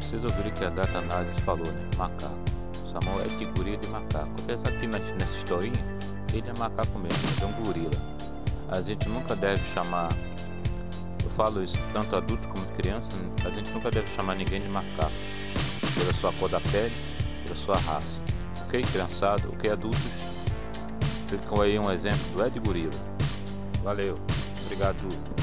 Vocês ouviram que a data análise falou, né? Macaco. Samuel é de gorila e macaco. Apesar que nessa historinha, ele é macaco mesmo, mas é um gorila. A gente nunca deve chamar, eu falo isso tanto adulto como criança, a gente nunca deve chamar ninguém de macaco, pela sua cor da pele, pela sua raça. Ok, criançado? Ok, adultos? Ficam aí um exemplo do Ed Gorila. Valeu, obrigado.